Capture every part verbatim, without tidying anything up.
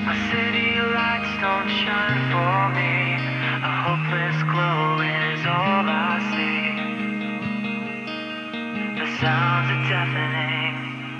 My city lights don't shine for me. A hopeless glow is all I see. The sounds are deafening.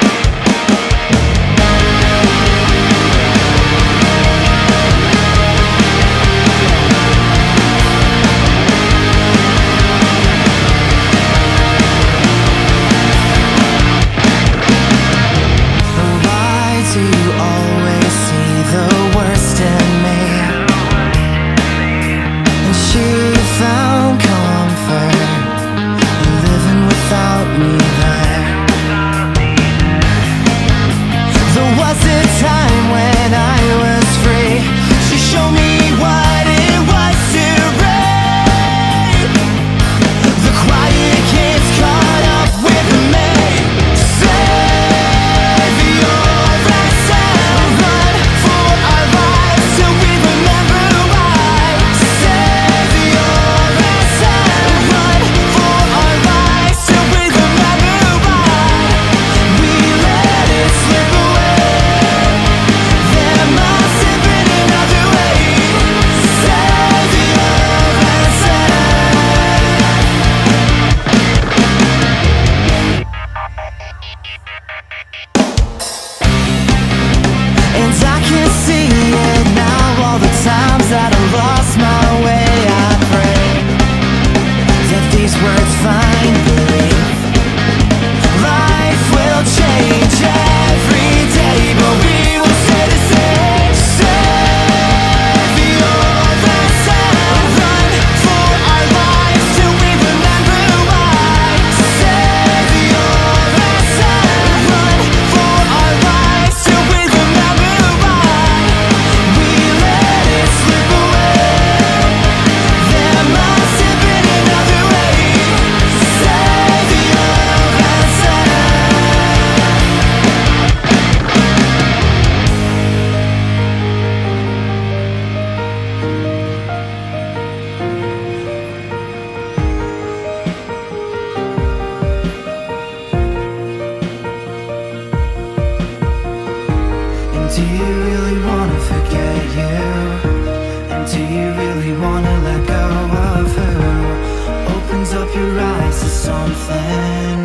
Do you really wanna forget you? And do you really wanna let go of who opens up your eyes to something